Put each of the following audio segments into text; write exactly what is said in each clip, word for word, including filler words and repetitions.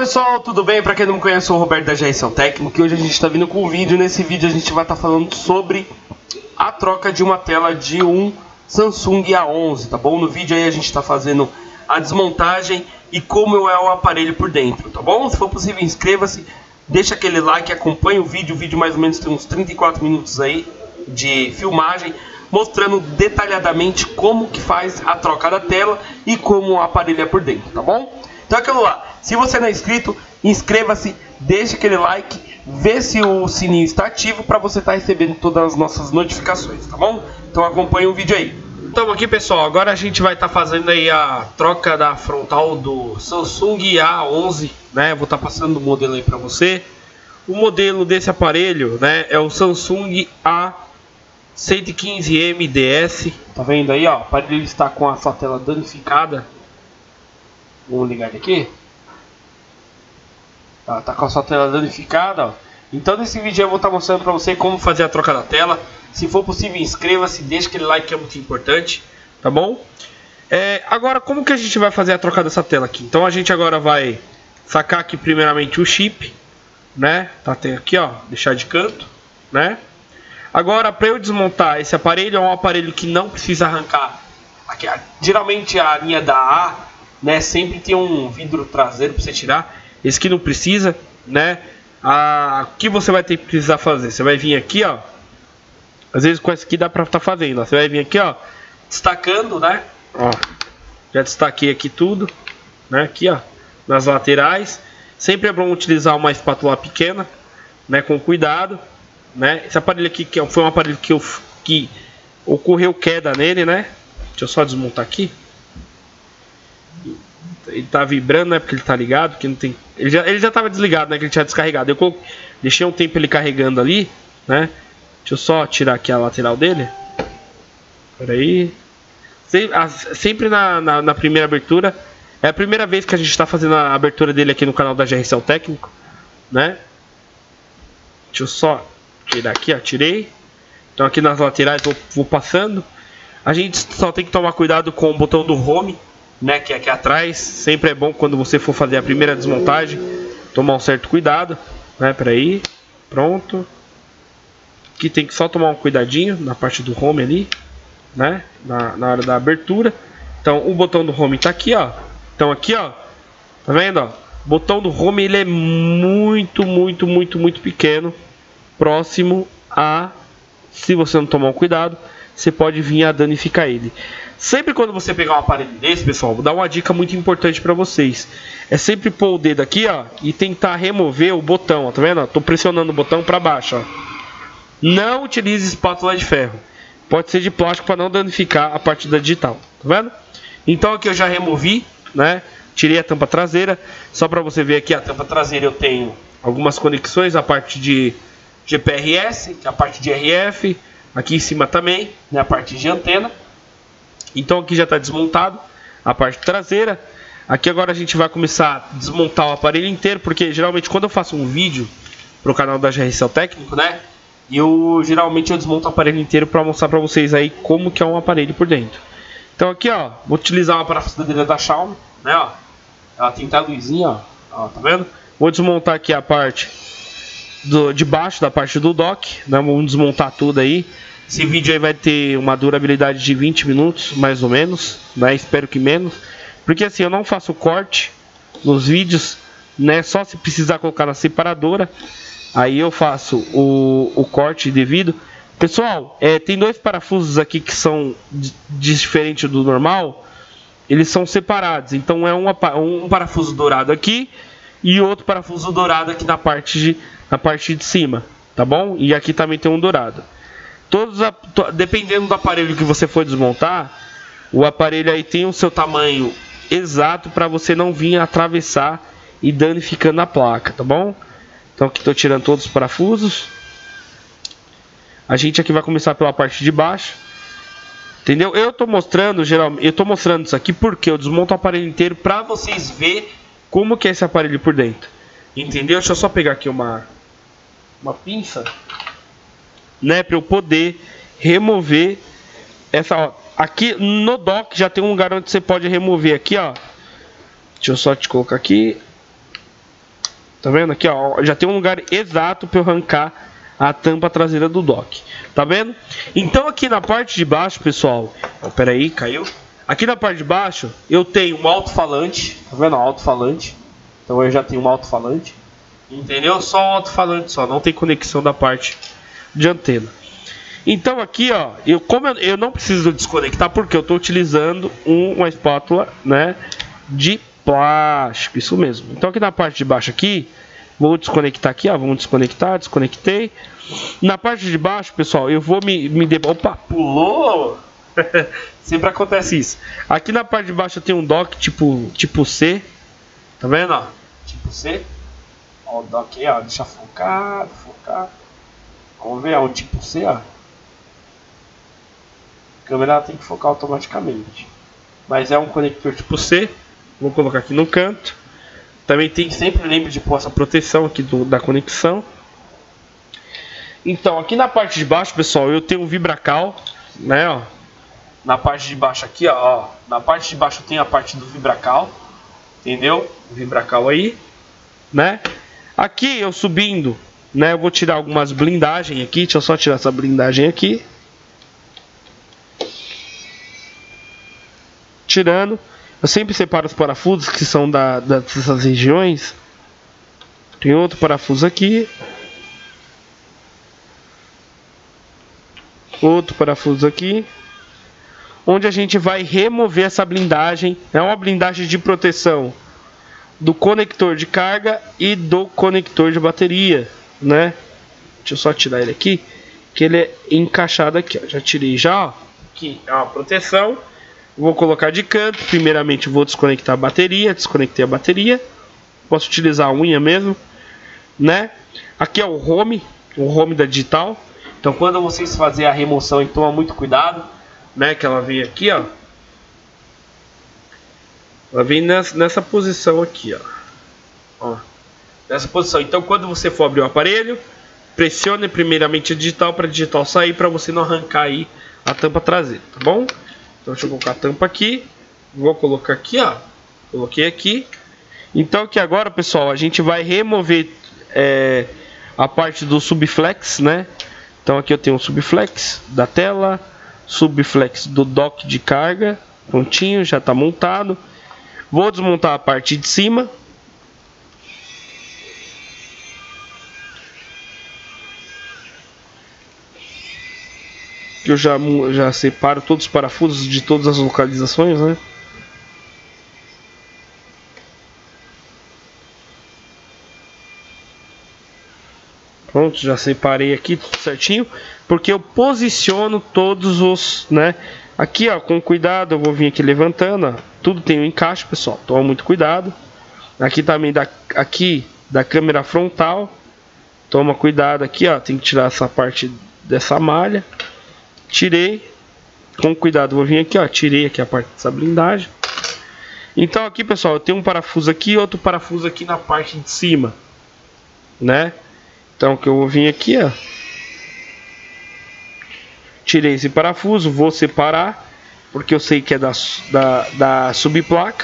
pessoal, tudo bem? Para quem não me conhece, eu sou o Roberto da G R Cell Técnico e hoje a gente está vindo com um vídeo. Nesse vídeo a gente vai estar tá falando sobre a troca de uma tela de um Samsung A onze, tá bom? No vídeo aí a gente está fazendo a desmontagem e como é o aparelho por dentro, tá bom? Se for possível, inscreva-se, deixa aquele like, acompanhe o vídeo. O vídeo mais ou menos tem uns trinta e quatro minutos aí de filmagem, mostrando detalhadamente como que faz a troca da tela e como o aparelho é por dentro, tá bom? Então é aquilo lá, se você não é inscrito, inscreva-se, deixa aquele like, vê se o sininho está ativo para você estar recebendo todas as nossas notificações, tá bom? Então acompanhe o vídeo aí. Então aqui, pessoal, agora a gente vai estar tá fazendo aí a troca da frontal do Samsung A onze, né? Vou estar tá passando o modelo aí para você. O modelo desse aparelho, né, é o Samsung A cento e quinze M D S. Tá vendo aí, ó? O aparelho está com a sua tela danificada. Vamos ligar ele aqui. Tá, tá com a sua tela danificada, ó. Então nesse vídeo eu vou estar tá mostrando para você como fazer a troca da tela. Se for possível, inscreva-se, deixa aquele like que é muito importante, tá bom? É, agora, como que a gente vai fazer a troca dessa tela aqui? Então a gente agora vai sacar aqui primeiramente o chip, né? Tá, tem aqui, ó, deixar de canto, né? Agora, para eu desmontar esse aparelho, é um aparelho que não precisa arrancar. Aqui, geralmente a linha da A, né, sempre tem um vidro traseiro para você tirar. Esse aqui não precisa, né? Ah, o que você vai ter que precisar fazer? Você vai vir aqui, ó. Às vezes com esse aqui dá para estar tá fazendo. Ó. Você vai vir aqui, ó, destacando, né? Ó, já destaquei aqui tudo, né? Aqui, ó, nas laterais. Sempre é bom utilizar uma espátula pequena, né? Com cuidado, né? Esse aparelho aqui que foi um aparelho que eu que ocorreu queda nele, né? Deixa eu só desmontar aqui. Ele tá vibrando, né? Porque ele tá ligado, que não tem. Ele já, ele já tava desligado, né? Que ele tinha descarregado. Eu coloquei, deixei um tempo ele carregando ali, né? Deixa eu só tirar aqui a lateral dele. Pera aí. Sempre na, na, na primeira abertura. É a primeira vez que a gente está fazendo a abertura dele aqui no canal da G R Cell Técnico, né? Deixa eu só tirar aqui, ó. Tirei. Então aqui nas laterais vou, vou passando. A gente só tem que tomar cuidado com o botão do home, né, que é aqui atrás. Sempre é bom quando você for fazer a primeira desmontagem tomar um certo cuidado, né? Para aí, pronto. Aqui tem que só tomar um cuidadinho na parte do home ali, né? Na, na hora da abertura. Então o botão do home tá aqui, ó. Então aqui, ó, tá vendo, ó? O botão do home ele é muito, muito, muito, muito pequeno, próximo a, se você não tomar um cuidado, você pode vir a danificar ele. Sempre quando você pegar um aparelho desse, pessoal, vou dar uma dica muito importante para vocês. É sempre pôr o dedo aqui, ó, e tentar remover o botão, ó, tá vendo? Ó, tô pressionando o botão para baixo, ó. Não utilize espátula de ferro. Pode ser de plástico para não danificar a parte da digital, tá vendo? Então aqui eu já removi, né? Tirei a tampa traseira. Só para você ver aqui a tampa traseira eu tenho algumas conexões, a parte de G P R S, a parte de R F, aqui em cima também, né, a parte de antena. Então aqui já está desmontado a parte traseira. Aqui agora a gente vai começar a desmontar o aparelho inteiro, porque geralmente quando eu faço um vídeo para o canal da G R Cell Técnico, né, eu geralmente eu desmonto o aparelho inteiro para mostrar para vocês aí como que é um aparelho por dentro. Então aqui, ó, vou utilizar uma parafusadeira da Xiaomi, né, ó. Ela tem até a luzinha, ó, ó, tá vendo? Vou desmontar aqui a parte do, de baixo da parte do dock, né, vamos desmontar tudo aí. Esse vídeo aí vai ter uma durabilidade de vinte minutos, mais ou menos, né? Espero que menos. Porque assim, eu não faço corte nos vídeos, né? Só se precisar colocar na separadora, aí eu faço o, o corte devido. Pessoal, é, tem dois parafusos aqui que são diferentes do normal. Eles são separados. Então é uma, um parafuso dourado aqui e outro parafuso dourado aqui na parte de, na parte de cima, tá bom? E aqui também tem um dourado. Todos, dependendo do aparelho que você for desmontar, o aparelho aí tem o seu tamanho exato para você não vir atravessar e danificando a placa, tá bom? Então aqui estou tirando todos os parafusos. A gente aqui vai começar pela parte de baixo, entendeu? Eu estou mostrando geralmente, eu tô mostrando isso aqui porque eu desmonto o aparelho inteiro para vocês verem como que é esse aparelho por dentro, entendeu? Deixa eu só pegar aqui uma uma pinça, né, para eu poder remover essa, ó, aqui no dock já tem um lugar onde você pode remover aqui, ó. Deixa eu só te colocar aqui. Tá vendo aqui, ó? Já tem um lugar exato para eu arrancar a tampa traseira do dock. Tá vendo? Então aqui na parte de baixo, pessoal... Oh, pera aí, caiu. Aqui na parte de baixo, eu tenho um alto-falante. Tá vendo? Um alto-falante. Então eu já tenho um alto-falante. Entendeu? Só um alto-falante só. Não tem conexão da parte de antena. Então aqui, ó... Eu, como eu, eu não preciso desconectar, porque eu estou utilizando um, uma espátula, né? De plástico. Isso mesmo. Então aqui na parte de baixo aqui... Vou desconectar aqui, ó. Vamos desconectar, desconectei. Na parte de baixo, pessoal, eu vou me... me de... Opa, pulou! Sempre acontece isso. Aqui na parte de baixo eu tenho um dock tipo, tipo C. Tá vendo, ó? Tipo C. Ó o dock aí, ó. Deixa focar, focar. Vamos ver, ó. O tipo C, ó. A câmera tem que focar automaticamente. Mas é um conector tipo C. Vou colocar aqui no canto. Também tem, sempre lembre de pôr essa proteção aqui do, da conexão. Então, aqui na parte de baixo, pessoal, eu tenho um Vibracal, né, ó. Na parte de baixo aqui, ó, ó. Na parte de baixo eu tenho a parte do Vibracal. Entendeu? O Vibracal aí, né? Aqui eu subindo, né, eu vou tirar algumas blindagens aqui. Deixa eu só tirar essa blindagem aqui. Tirando. Eu sempre separo os parafusos que são da, da, dessas regiões. Tem outro parafuso aqui. Outro parafuso aqui. Onde a gente vai remover essa blindagem. É uma blindagem de proteção do conector de carga e do conector de bateria, né? Deixa eu só tirar ele aqui. Que ele é encaixado aqui, ó. Já tirei já, ó. Aqui é uma proteção. Vou colocar de canto. Primeiramente vou desconectar a bateria. Desconectei a bateria. Posso utilizar a unha mesmo, né? Aqui é o home, o home da digital. Então quando vocês fazerem a remoção, toma muito cuidado, né? Que ela vem aqui, ó. Ela vem nessa, nessa posição aqui, ó. Ó. Nessa posição. Então quando você for abrir o aparelho, pressione primeiramente a digital para a digital sair, para você não arrancar aí a tampa traseira, tá bom? Então deixa eu colocar a tampa aqui. Vou colocar aqui, ó. Coloquei aqui. Então aqui agora, pessoal, a gente vai remover é, a parte do subflex, né? Então aqui eu tenho o subflex da tela, subflex do dock de carga, prontinho, já está montado. Vou desmontar a parte de cima. Que eu já, já separo todos os parafusos de todas as localizações, né? Pronto, já separei aqui tudo certinho, porque eu posiciono todos os, né? Aqui, ó, com cuidado, eu vou vir aqui levantando, ó. Tudo tem um encaixe, pessoal. Toma muito cuidado. Aqui também da aqui da câmera frontal. Toma cuidado aqui, ó. Tem que tirar essa parte dessa malha. Tirei. Com cuidado, vou vir aqui, ó. Tirei aqui a parte dessa blindagem. Então aqui, pessoal, eu tenho um parafuso aqui e outro parafuso aqui na parte de cima, né? Então que eu vou vir aqui, ó. Tirei esse parafuso, vou separar, porque eu sei que é da, da, da subplaca.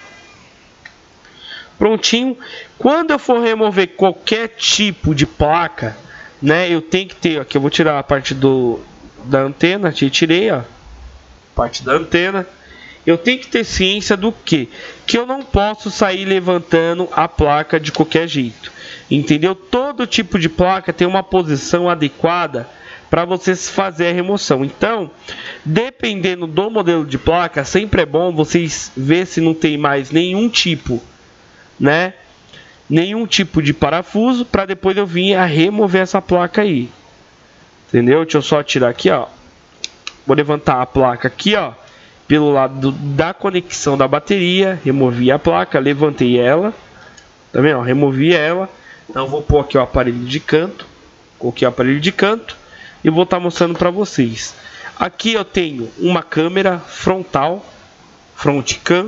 Prontinho. Quando eu for remover qualquer tipo de placa, né, eu tenho que ter, aqui eu vou tirar a parte do da antena, tirei, ó, parte da antena. Eu tenho que ter ciência do que? Que eu não posso sair levantando a placa de qualquer jeito. Entendeu? Todo tipo de placa tem uma posição adequada para vocês fazer a remoção. Então, dependendo do modelo de placa, sempre é bom vocês ver se não tem mais nenhum tipo, né? Nenhum tipo de parafuso, para depois eu vir a remover essa placa aí. Entendeu? Deixa eu só tirar aqui, ó. Vou levantar a placa aqui, ó, pelo lado da conexão da bateria. Removi a placa, levantei ela. Tá vendo? Ó, removi ela. Então vou pôr aqui o aparelho de canto. Coloquei o aparelho de canto e vou estar mostrando para vocês. Aqui eu tenho uma câmera frontal, front cam.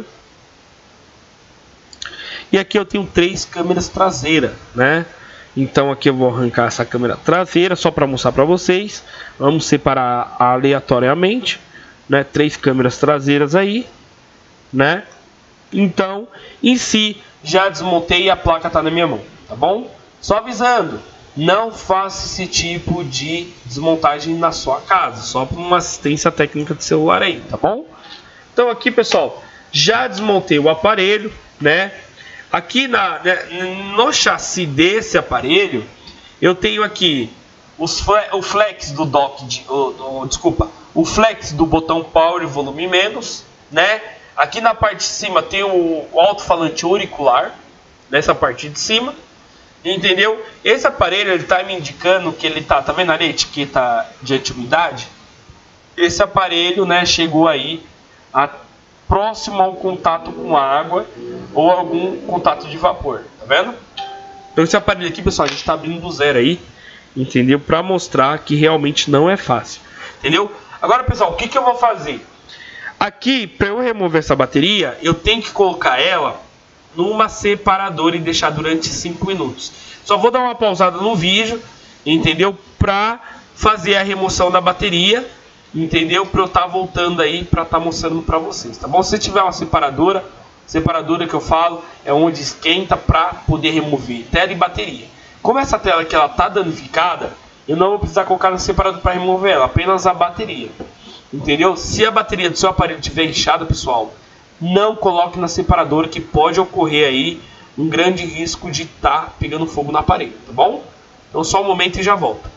E aqui eu tenho três câmeras traseiras, né? Então aqui eu vou arrancar essa câmera traseira só para mostrar para vocês. Vamos separar aleatoriamente, né? Três câmeras traseiras aí, né? Então, em si, já desmontei e a placa tá na minha mão. tá bom? Só avisando, não faça esse tipo de desmontagem na sua casa, só por uma assistência técnica de celular aí, tá bom? Então aqui, pessoal, já desmontei o aparelho, né? Aqui na, no chassi desse aparelho, eu tenho aqui os fle o flex do dock, de, o, do, desculpa, o flex do botão power e volume menos, né? Aqui na parte de cima tem o, o alto-falante auricular, nessa parte de cima, entendeu? Esse aparelho, ele tá me indicando que ele tá, tá vendo ali a etiqueta de anti-umidade? Esse aparelho, né, chegou aí a, próximo ao contato com água ou algum contato de vapor, tá vendo? Então esse aparelho aqui, pessoal, a gente tá abrindo do zero aí, entendeu? Para mostrar que realmente não é fácil, entendeu? Agora, pessoal, o que que eu vou fazer? Aqui, para eu remover essa bateria, eu tenho que colocar ela numa separadora e deixar durante cinco minutos. Só vou dar uma pausada no vídeo, entendeu? Para fazer a remoção da bateria, entendeu? Para eu estar tá voltando aí para estar tá mostrando para vocês, tá bom? Se tiver uma separadora, separadora que eu falo é onde esquenta para poder remover tela e bateria. Como essa tela aqui ela tá danificada, eu não vou precisar colocar no separador para remover ela, apenas a bateria, entendeu? Se a bateria do seu aparelho estiver inchada, pessoal, não coloque na separadora, que pode ocorrer aí um grande risco de estar tá pegando fogo no aparelho, tá bom? Então só um momento e já volto.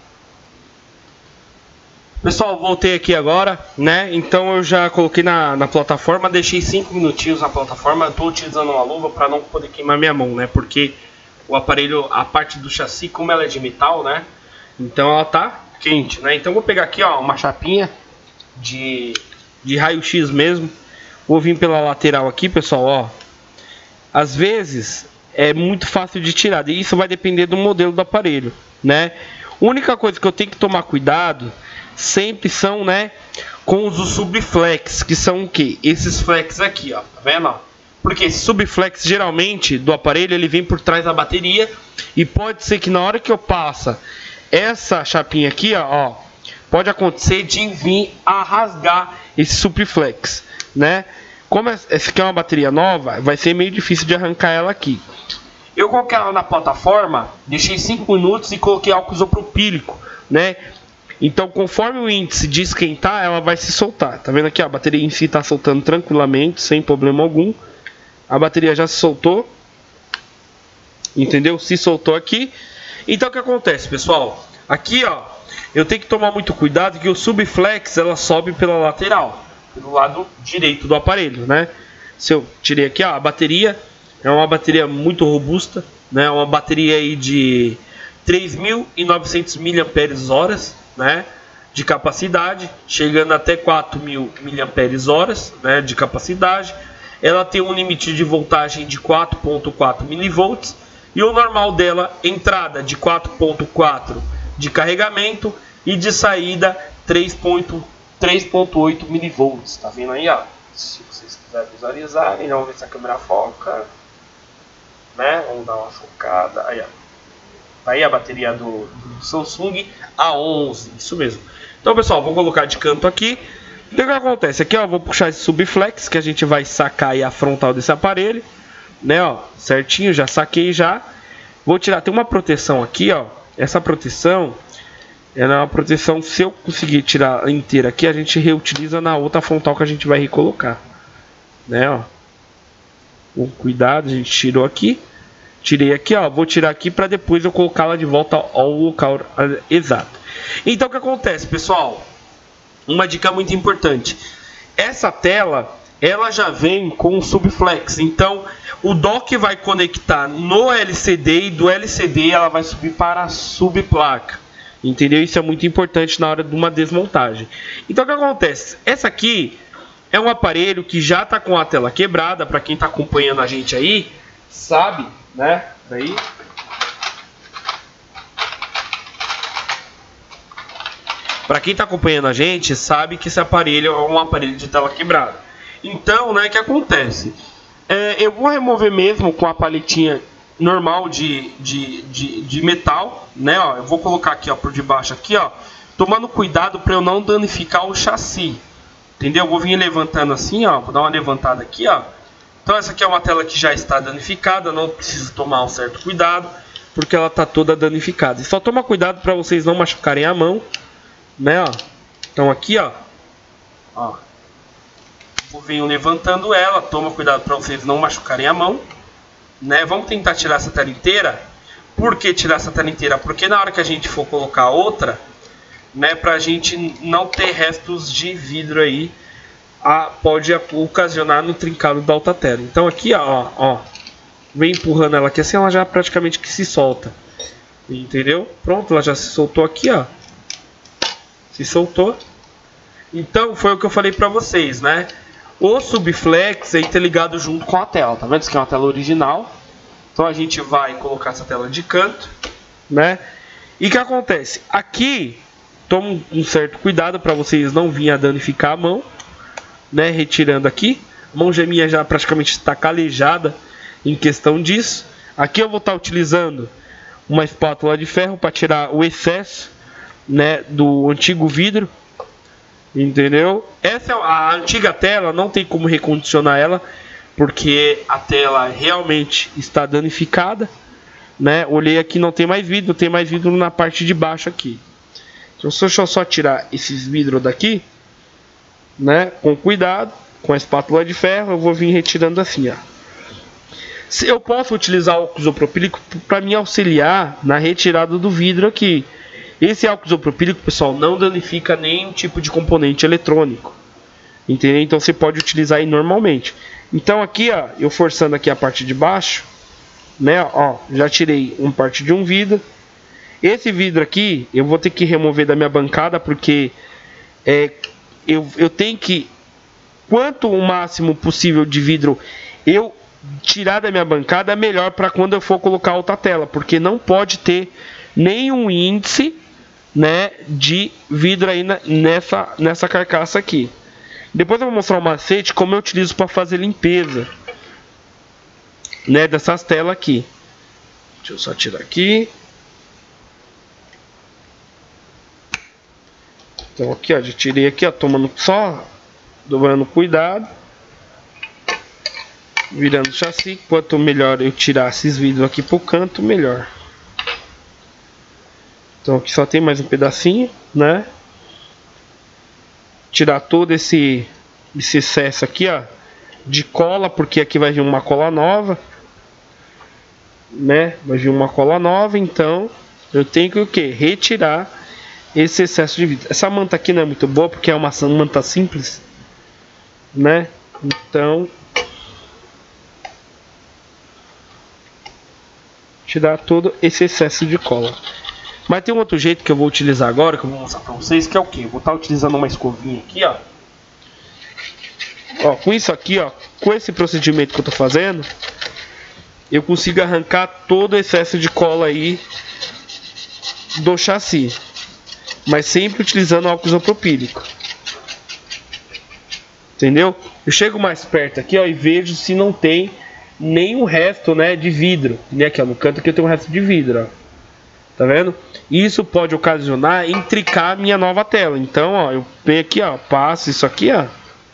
Pessoal, voltei aqui agora, né? Então eu já coloquei na, na plataforma, deixei cinco minutinhos na plataforma. Estou utilizando uma luva para não poder queimar minha mão, né? Porque o aparelho, a parte do chassi, como ela é de metal, né? Então ela tá quente, né? Então eu vou pegar aqui, ó, uma chapinha de, de raio-x mesmo. Vou vir pela lateral aqui, pessoal, ó. Às vezes é muito fácil de tirar, e isso vai depender do modelo do aparelho, né? A única coisa que eu tenho que tomar cuidado sempre são, né, com os subflex, que são o que? Esses flex aqui, ó, tá vendo? Ó? Porque esse subflex geralmente do aparelho ele vem por trás da bateria, e pode ser que na hora que eu passa essa chapinha aqui, ó, ó pode acontecer de vir a rasgar esse subflex, né? Como essa aqui é uma bateria nova, vai ser meio difícil de arrancar ela aqui. Eu coloquei ela na plataforma, deixei cinco minutos e coloquei álcool isopropílico, né? Então, conforme o índice de esquentar, ela vai se soltar. Tá vendo aqui? Ó, a bateria em si está soltando tranquilamente, sem problema algum. A bateria já se soltou. Entendeu? Se soltou aqui. Então, o que acontece, pessoal? Aqui, ó, eu tenho que tomar muito cuidado que o subflex, ela sobe pela lateral, pelo lado direito do aparelho, né? Se eu tirei aqui, ó, a bateria é uma bateria muito robusta, né? Uma bateria aí de três mil e novecentos miliampères-hora, né, de capacidade, chegando até quatro mil miliampères-hora, né, de capacidade. Ela tem um limite de voltagem de quatro ponto quatro milivolts e o normal dela, entrada de quatro ponto quatro de carregamento e de saída três ponto oito milivolts. Tá vendo aí, ó? Se vocês quiserem visualizarem, vamos ver se a câmera foca, né? Vamos dar uma focada aí, ó. Aí a bateria do, do Samsung A onze, isso mesmo. Então, pessoal, vou colocar de canto aqui. O que acontece? Aqui, ó, vou puxar esse subflex que a gente vai sacar aí a frontal desse aparelho, né, ó, certinho, já saquei já. Vou tirar, tem uma proteção aqui, ó. Essa proteção, ela é uma proteção, se eu conseguir tirar inteira aqui, a gente reutiliza na outra frontal que a gente vai recolocar, né, ó. Com cuidado, a gente tirou aqui. Tirei aqui, ó, vou tirar aqui para depois eu colocá-la de volta ao local exato. Então o que acontece, pessoal? Uma dica muito importante. Essa tela, ela já vem com o subflex. Então o dock vai conectar no L C D e do L C D ela vai subir para a subplaca. Entendeu? Isso é muito importante na hora de uma desmontagem. Então o que acontece? Essa aqui é um aparelho que já está com a tela quebrada. Para quem está acompanhando a gente aí, sabe, né? Daí. Para quem está acompanhando a gente, sabe que esse aparelho é um aparelho de tela quebrada. Então, né, o que acontece? É, eu vou remover mesmo com a paletinha normal de, de, de, de metal, né? Ó, eu vou colocar aqui, ó, por debaixo aqui, ó, tomando cuidado para eu não danificar o chassi, entendeu? Eu vou vir levantando assim, ó, vou dar uma levantada aqui, ó. Então essa aqui é uma tela que já está danificada, não preciso tomar um certo cuidado. porque ela tá toda danificada. E só toma cuidado para vocês não machucarem a mão, né, ó. Então aqui, ó, ó, eu venho levantando ela, toma cuidado para vocês não machucarem a mão, né? Vamos tentar tirar essa tela inteira. Por que tirar essa tela inteira? Porque na hora que a gente for colocar outra, né, pra gente não ter restos de vidro aí, a, pode ocasionar no trincado da outra tela. Então aqui, ó, ó, vem empurrando ela aqui assim, ela já praticamente que se solta. Entendeu? Pronto, ela já se soltou aqui, ó. Se soltou. Então foi o que eu falei pra vocês, né? O subflex aí tá ligado junto com a tela, tá vendo? Isso aqui é uma tela original. Então a gente vai colocar essa tela de canto, né? E o que acontece? Aqui, toma um certo cuidado para vocês não virem a danificar a mão, né? Retirando aqui. A mão minha já praticamente está calejada em questão disso. Aqui eu vou estar utilizando uma espátula de ferro para tirar o excesso, né, do antigo vidro. Entendeu? Essa é a antiga tela, não tem como recondicionar ela, porque a tela realmente está danificada, né? Olhei aqui, não tem mais vidro, tem mais vidro na parte de baixo aqui. Então deixa eu só tirar esses vidros daqui, né? Com cuidado, com a espátula de ferro, eu vou vir retirando assim, ó. Se eu posso utilizar o isopropílico para me auxiliar na retirada do vidro aqui. Esse álcool isopropílico, pessoal, não danifica nenhum tipo de componente eletrônico. Entendeu? Então você pode utilizar aí normalmente. Então aqui, ó, eu forçando aqui a parte de baixo, né, ó, já tirei uma parte de um vidro. Esse vidro aqui, eu vou ter que remover da minha bancada, porque é, eu, eu tenho que, quanto o máximo possível de vidro eu tirar da minha bancada, é melhor para quando eu for colocar outra tela, porque não pode ter nenhum índice, né, de vidro aí na, nessa, nessa carcaça aqui. Depois eu vou mostrar o macete como eu utilizo para fazer limpeza, né, dessas telas aqui. Deixa eu só tirar aqui. Então aqui, ó, já tirei aqui, ó, tomando só, dobrando cuidado, virando o chassi. Quanto melhor eu tirar esses vidros aqui pro canto, melhor. Então aqui só tem mais um pedacinho, né? Tirar todo esse, esse excesso aqui, ó, de cola, porque aqui vai vir uma cola nova, né? Vai vir uma cola nova, então eu tenho que o que? Retirar esse excesso de vidro. Essa manta aqui não é muito boa, porque é uma manta simples, né? Então, tirar todo esse excesso de cola. Mas tem um outro jeito que eu vou utilizar agora, que eu vou mostrar pra vocês, que é o que? Eu vou estar utilizando uma escovinha aqui, ó. Ó, com isso aqui, ó, com esse procedimento que eu tô fazendo, eu consigo arrancar todo o excesso de cola aí do chassi. Mas sempre utilizando álcool isopropílico. Entendeu? Eu chego mais perto aqui, ó, e vejo se não tem nenhum resto, né, de vidro. Né, aqui, ó, no canto aqui eu tenho um resto de vidro, ó. Tá vendo? Isso pode ocasionar em tricar a minha nova tela. Então, ó, eu venho aqui, ó, passo isso aqui, ó.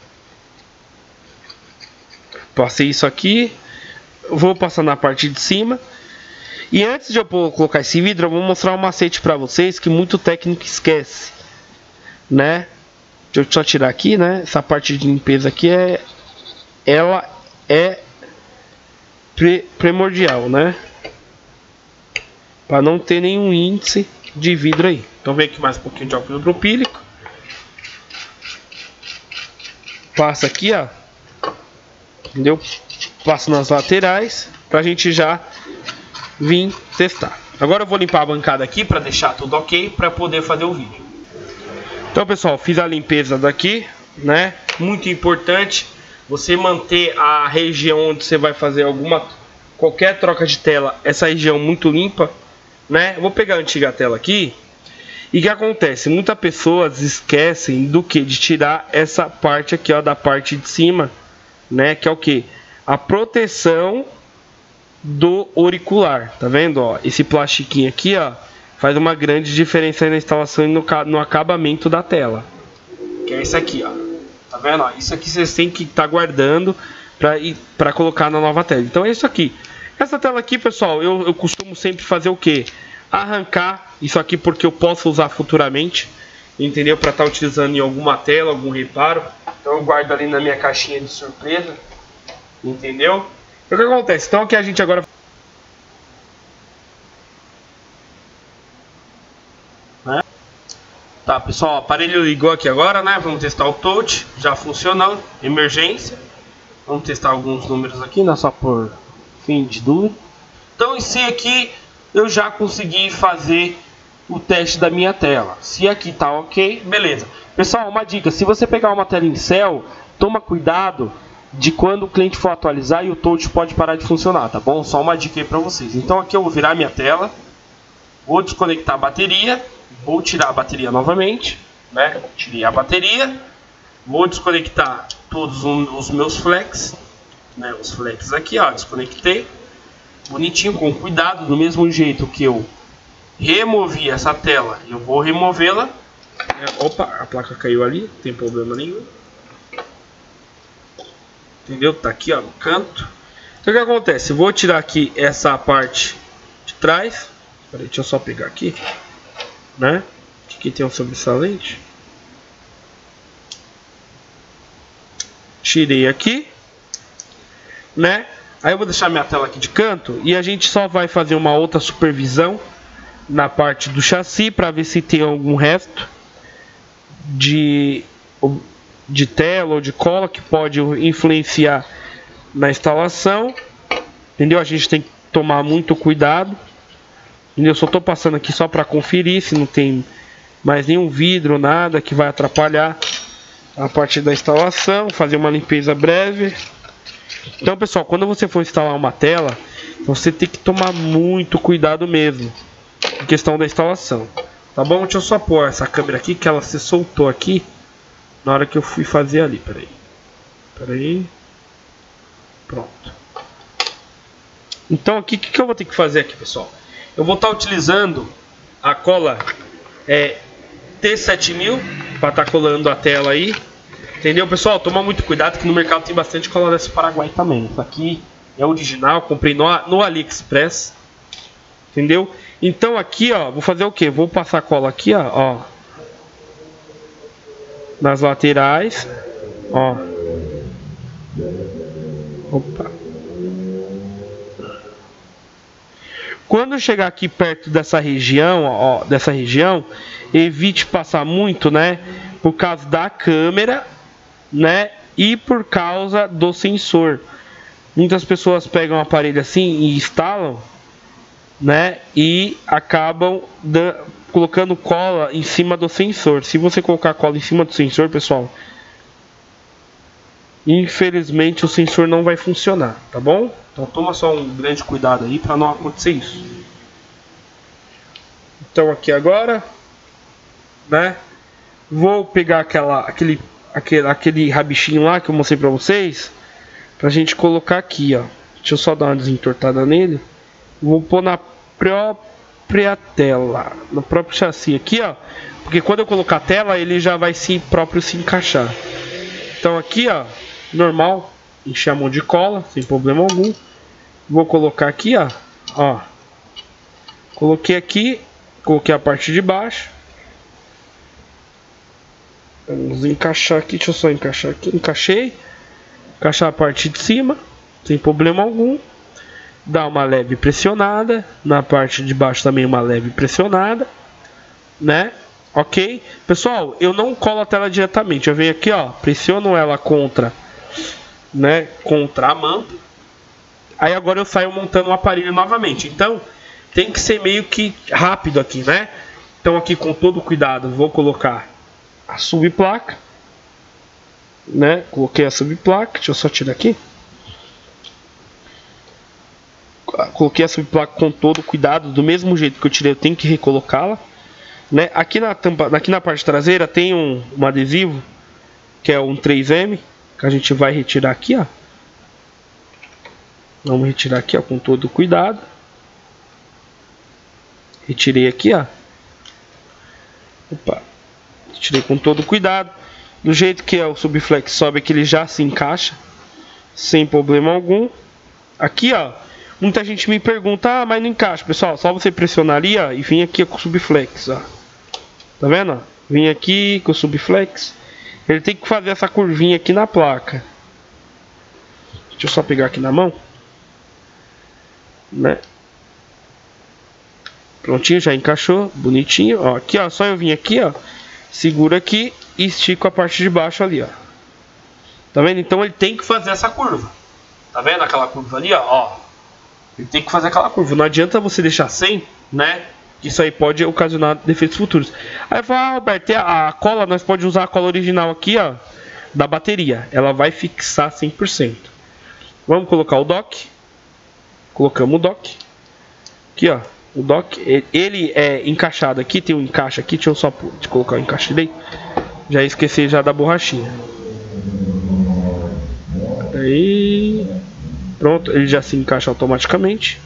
Passei isso aqui. Vou passar na parte de cima. E antes de eu colocar esse vidro, eu vou mostrar um macete pra vocês que muito técnico esquece, né? Deixa eu só tirar aqui, né? Essa parte de limpeza aqui é... Ela é pre primordial, né? Para não ter nenhum índice de vidro aí. Então vem aqui mais um pouquinho de álcool isopropílico. Passa aqui, ó. Entendeu? Passa nas laterais pra gente já vir testar. Agora eu vou limpar a bancada aqui para deixar tudo ok, para poder fazer o vídeo. Então, pessoal, fiz a limpeza daqui, né? Muito importante você manter a região onde você vai fazer alguma qualquer troca de tela, essa região muito limpa, né? Eu vou pegar a antiga tela aqui. E o que acontece? Muitas pessoas esquecem do que? De tirar essa parte aqui, ó, da parte de cima, né? Que é o que? A proteção do auricular, tá vendo? Ó, esse plastiquinho aqui, ó, faz uma grande diferença aí na instalação e no, no acabamento da tela. Que é isso aqui, ó. Tá vendo? Ó, isso aqui vocês têm que estar tá guardando para para colocar na nova tela. Então é isso aqui. Essa tela aqui, pessoal, eu, eu costumo sempre fazer o que? Arrancar isso aqui porque eu posso usar futuramente, entendeu? Para estar utilizando em alguma tela, algum reparo. Então eu guardo ali na minha caixinha de surpresa, entendeu? O que acontece? Então aqui a gente agora... Né? Tá, pessoal, o aparelho ligou aqui agora, né? Vamos testar o touch, já funcionando, emergência. Vamos testar alguns números aqui, não só por fim de dúvida. Então, em si aqui, eu já consegui fazer o teste da minha tela. Se aqui tá ok, beleza. Pessoal, uma dica, se você pegar uma tela em céu, toma cuidado de quando o cliente for atualizar e o touch pode parar de funcionar, tá bom? Só uma dica aí pra vocês. Então aqui eu vou virar minha tela, vou desconectar a bateria, vou tirar a bateria novamente, né? Tirei a bateria, vou desconectar todos os meus flex, né? Os flex aqui, ó, desconectei, bonitinho, com cuidado, do mesmo jeito que eu removi essa tela, eu vou removê-la. Opa, a placa caiu ali, não tem problema nenhum. Entendeu? Tá aqui, ó, no canto. Então o que acontece? Eu vou tirar aqui essa parte de trás. Peraí, deixa eu só pegar aqui, né? Aqui tem um sobressalente. Tirei aqui, né? Aí eu vou deixar minha tela aqui de canto e a gente só vai fazer uma outra supervisão na parte do chassi para ver se tem algum resto de de tela ou de cola que pode influenciar na instalação, entendeu? A gente tem que tomar muito cuidado, entendeu? Eu só tô passando aqui só para conferir se não tem mais nenhum vidro, nada que vai atrapalhar a parte da instalação, fazer uma limpeza breve. Então, pessoal, quando você for instalar uma tela, você tem que tomar muito cuidado mesmo em questão da instalação, tá bom? Deixa eu só pôr essa câmera aqui, que ela se soltou aqui na hora que eu fui fazer ali. Peraí, peraí, pronto. Então aqui, o que, que eu vou ter que fazer aqui, pessoal? Eu vou estar utilizando a cola é, T sete mil para estar colando a tela aí, entendeu, pessoal? Toma muito cuidado que no mercado tem bastante cola dessa Paraguai também. Isso aqui é original, comprei no, no AliExpress, entendeu? Então aqui, ó, vou fazer o que? Vou passar cola aqui, ó, ó, nas laterais, ó. Opa. Quando chegar aqui perto dessa região, ó, dessa região, evite passar muito, né? Por causa da câmera, né? E por causa do sensor. Muitas pessoas pegam um aparelho assim e instalam, né? E acabam colocando cola em cima do sensor. Se você colocar cola em cima do sensor, pessoal, infelizmente o sensor não vai funcionar, tá bom? Então toma só um grande cuidado aí para não acontecer isso. Então aqui agora, né? Vou pegar aquela, aquele, aquele, aquele rabichinho lá que eu mostrei para vocês, pra gente colocar aqui, ó. Deixa eu só dar uma desentortada nele. Vou pôr na própria tela, no próprio chassi aqui, ó, porque quando eu colocar a tela ele já vai se próprio se encaixar. Então aqui, ó, normal, encher a mão de cola sem problema algum. Vou colocar aqui, ó, ó, coloquei aqui, coloquei a parte de baixo. Vamos encaixar aqui, deixa eu só encaixar aqui, encaixei, encaixar a parte de cima sem problema algum. Dá uma leve pressionada na parte de baixo, também uma leve pressionada, né? Ok, pessoal, eu não colo a tela diretamente, eu venho aqui, ó, pressiono ela contra, né, contra a manta. Aí agora eu saio montando o aparelho novamente. Então tem que ser meio que rápido aqui, né? Então aqui com todo cuidado vou colocar a subplaca, né? Coloquei a subplaca, deixa eu só tirar aqui. Coloquei a subplaca com todo cuidado, do mesmo jeito que eu tirei, eu tenho que recolocá-la, né? Aqui na tampa, aqui na parte traseira tem um, um adesivo que é um três M, que a gente vai retirar aqui, ó. Vamos retirar aqui, ó, com todo cuidado. Retirei aqui, ó. Opa. Tirei com todo cuidado. Do jeito que é o subflex sobe, que ele já se encaixa sem problema algum. Aqui, ó, muita gente me pergunta, ah, mas não encaixa. Pessoal, só você pressionar ali, ó, e vir aqui com o subflex, ó. Tá vendo, ó? Vim aqui com o subflex. Ele tem que fazer essa curvinha aqui na placa. Deixa eu só pegar aqui na mão, né? Prontinho, já encaixou, bonitinho, ó. Aqui, ó, só eu vim aqui, ó, seguro aqui e estico a parte de baixo ali, ó. Tá vendo? Então ele tem que fazer essa curva. Tá vendo aquela curva ali, ó? Ó. Ele tem que fazer aquela curva. Não adianta você deixar sem, né? Isso aí pode ocasionar defeitos futuros. Aí eu falo, ah, Alberto, a cola, nós podemos usar a cola original aqui, ó, da bateria. Ela vai fixar cem por cento. Vamos colocar o dock. Colocamos o dock. Aqui, ó. O dock, ele é encaixado aqui, tem um encaixe aqui, deixa eu só colocar o encaixe dele. Já esqueci já da borrachinha. Aí, pronto, ele já se encaixa automaticamente.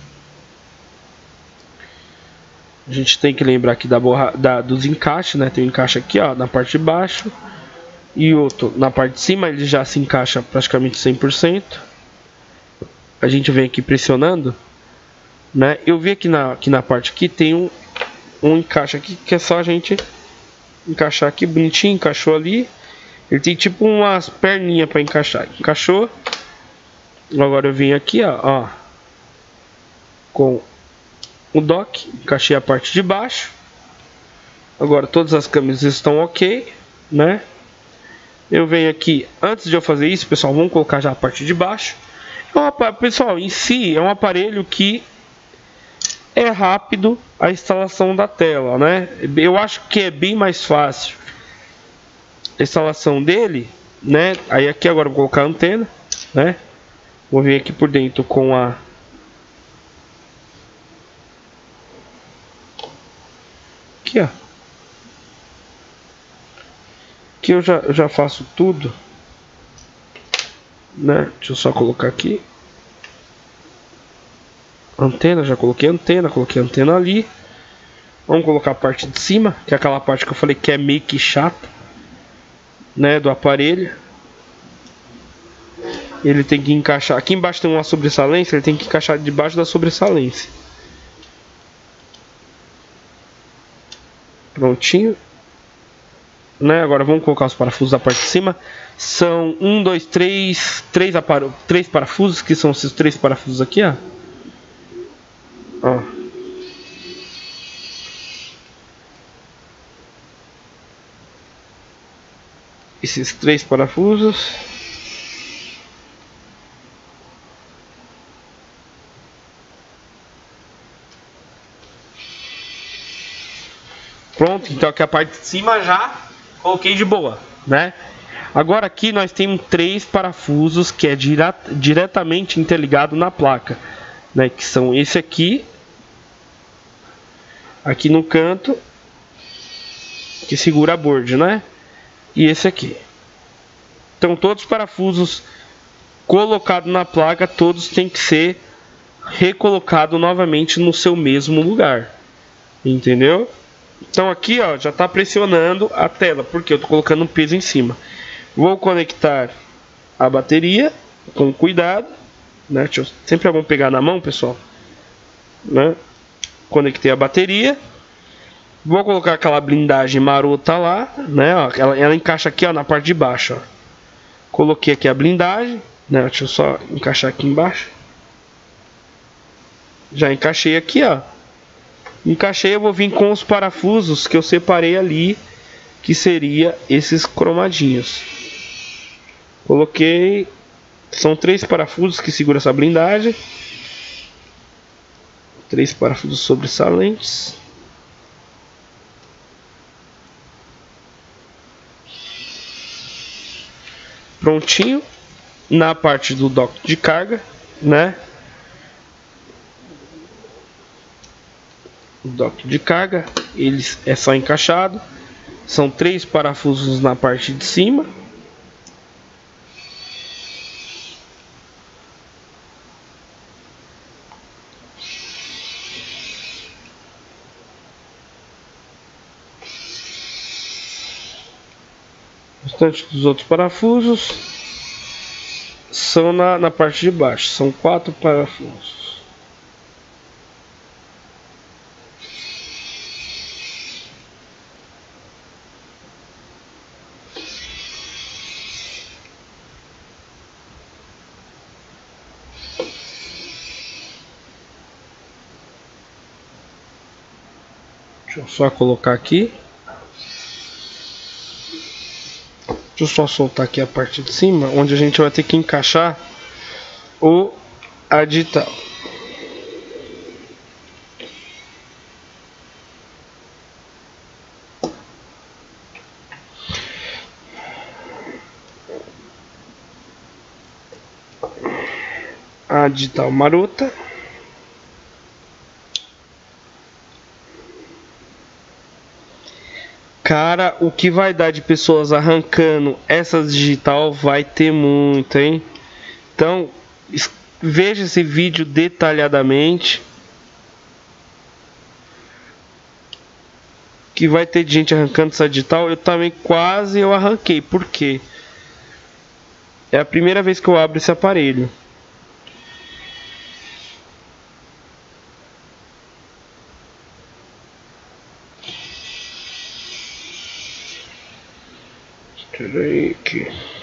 A gente tem que lembrar aqui da borra, da, dos encaixes, né? Tem um encaixe aqui, ó, na parte de baixo e outro na parte de cima, ele já se encaixa praticamente cem por cento. A gente vem aqui pressionando, né? Eu vi aqui na, aqui na parte aqui tem um, um encaixe aqui que é só a gente encaixar aqui bonitinho, encaixou ali. Ele tem tipo umas perninhas para encaixar. Encaixou. Agora eu vim aqui, ó, ó, com o dock, encaixei a parte de baixo. Agora todas as câmeras estão ok, né? Eu venho aqui, antes de eu fazer isso, pessoal, vamos colocar já a parte de baixo. É um, pessoal, em si é um aparelho que é rápido a instalação da tela, né? Eu acho que é bem mais fácil a instalação dele, né? Aí aqui agora eu vou colocar a antena, né? Vou vir aqui por dentro com a aqui, ó. Aqui eu já, eu já faço tudo, né? Deixa eu só colocar aqui antena, já coloquei antena, coloquei antena ali. Vamos colocar a parte de cima, que é aquela parte que eu falei que é meio que chata, né, do aparelho. Ele tem que encaixar, aqui embaixo tem uma sobressalência, ele tem que encaixar debaixo da sobressalência. Prontinho, né? Agora vamos colocar os parafusos da parte de cima. São um, dois, três, três, aparo, três parafusos, que são esses três parafusos aqui, ó. Ó. Esses três parafusos. Pronto, então aqui a parte de cima já coloquei de boa, né? Agora aqui nós temos três parafusos que é dire diretamente interligado na placa, né? Que são esse aqui, aqui no canto, que segura a board, né? E esse aqui. Então todos os parafusos colocados na placa, todos têm que ser recolocados novamente no seu mesmo lugar, entendeu? Então aqui, ó, já está pressionando a tela, porque eu estou colocando um peso em cima. Vou conectar a bateria com cuidado, né? Deixa eu, sempre é bom pegar na mão, pessoal, né? Conectei a bateria. Vou colocar aquela blindagem marota lá, né? Ó, ela, ela encaixa aqui, ó, na parte de baixo, ó. Coloquei aqui a blindagem, né? Deixa eu só encaixar aqui embaixo. Já encaixei aqui, ó. Encaixei, eu vou vir com os parafusos que eu separei ali, que seria esses cromadinhos. Coloquei, são três parafusos que seguram essa blindagem. Três parafusos sobressalentes. Prontinho. Na parte do dock de carga, né? O dock de carga, ele é só encaixado. São três parafusos na parte de cima. O restante dos outros parafusos são na, na parte de baixo. São quatro parafusos. Deixa eu só colocar aqui. Deixa eu só soltar aqui a parte de cima, onde a gente vai ter que encaixar o a digital. A digital marota. Cara, o que vai dar de pessoas arrancando essas digital vai ter muito, hein? Então, veja esse vídeo detalhadamente. Que vai ter gente arrancando essa digital. Eu também quase eu arranquei. Por quê? É a primeira vez que eu abro esse aparelho. Peraí aqui.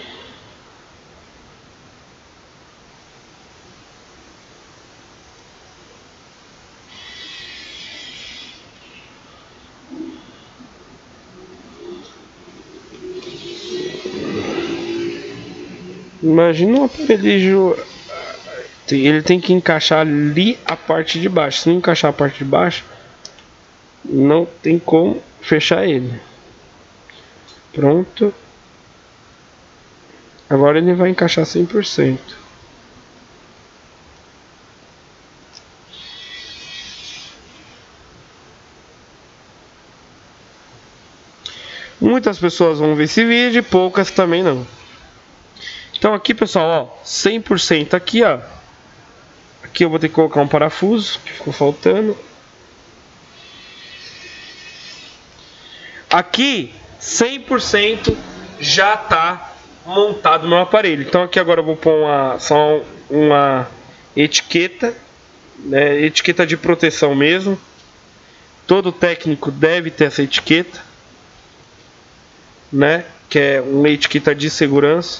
Imagina um aparelho. Ele tem que encaixar ali a parte de baixo. Se não encaixar a parte de baixo, não tem como fechar ele. Pronto. Agora ele vai encaixar cem por cento. Muitas pessoas vão ver esse vídeo e poucas também não. Então aqui, pessoal, ó, cem por cento aqui, ó. Aqui eu vou ter que colocar um parafuso que ficou faltando. Aqui cem por cento já tá montado no aparelho. Então aqui agora eu vou pôr uma, só uma etiqueta, né, etiqueta de proteção mesmo. Todo técnico deve ter essa etiqueta, né, que é uma etiqueta de segurança.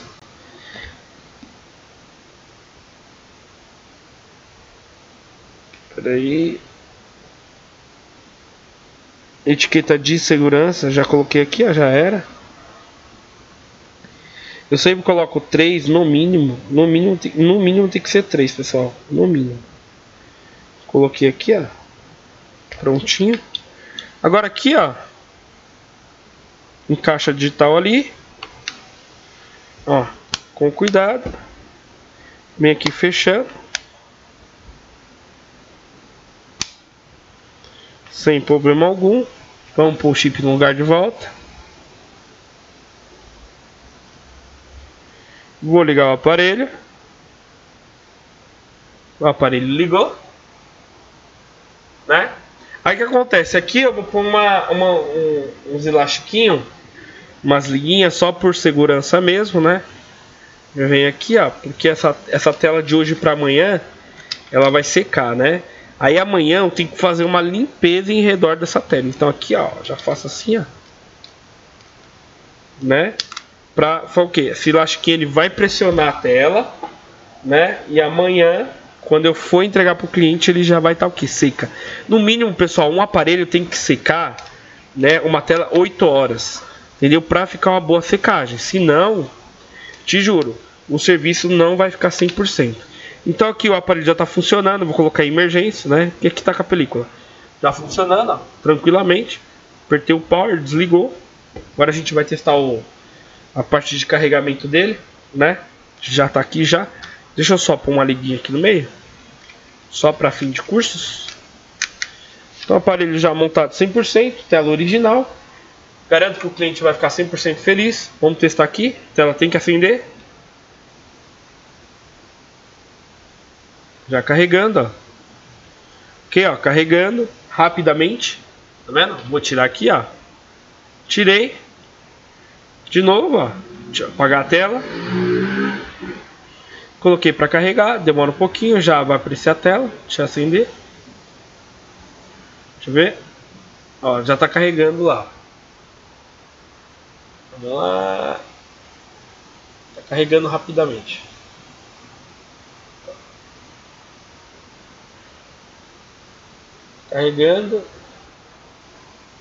Peraí. Etiqueta de segurança, já coloquei aqui, ó, já era. Eu sempre coloco três no mínimo. No mínimo, no mínimo tem que ser três, pessoal. No mínimo. Coloquei aqui, ó. Prontinho. Agora aqui, ó. Encaixa digital ali. Ó. Com cuidado. Vem aqui fechando. Sem problema algum. Vamos pôr o chip no lugar de volta. Vou ligar o aparelho. O aparelho ligou, né? Aí o que acontece? Aqui eu vou pôr uma, uma, um, uns elastiquinhos, umas liguinhas só por segurança mesmo, né? Eu venho aqui, ó, porque essa, essa tela de hoje para amanhã ela vai secar, né? Aí amanhã eu tenho que fazer uma limpeza em redor dessa tela. Então aqui, ó, já faço assim, ó, né? Pra, pra o que? Esse elastiquinho ele vai pressionar a tela, né? E amanhã, quando eu for entregar para o cliente, ele já vai estar o que? Seca. No mínimo, pessoal, um aparelho tem que secar, né? Uma tela oito horas, entendeu? Para ficar uma boa secagem. Senão, te juro, o serviço não vai ficar cem por cento. Então aqui o aparelho já está funcionando. Vou colocar em emergência, né? E aqui está com a película já funcionando, ó, tranquilamente. Apertei o power, desligou. Agora a gente vai testar o a parte de carregamento dele, né? Já tá aqui já. Deixa eu só pôr uma liguinha aqui no meio, só para fim de cursos. Então o aparelho já montado cem por cento, tela original. Garanto que o cliente vai ficar cem por cento feliz. Vamos testar aqui. A tela tem que acender. Já carregando, ó. Ok, ó, carregando rapidamente. Tá vendo? Vou tirar aqui, ó. Tirei. De novo, ó. Deixa eu apagar a tela. Coloquei para carregar, demora um pouquinho, já vai aparecer a tela. Deixa eu acender. Deixa eu ver. Ó, já está carregando lá. Vamos lá. Está carregando rapidamente. Carregando.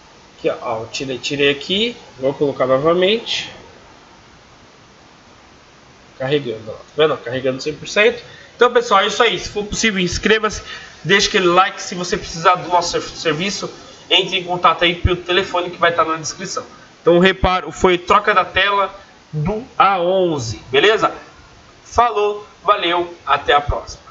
Aqui, ó, ó, tirei, tirei aqui, vou colocar novamente. Carregando, ó, tá vendo? Carregando cem por cento. Então, pessoal, é isso aí. Se for possível, inscreva-se, deixe aquele like. Se você precisar do nosso serviço, entre em contato aí pelo telefone que vai estar na descrição. Então, o reparo foi troca da tela do A onze, beleza? Falou, valeu, até a próxima.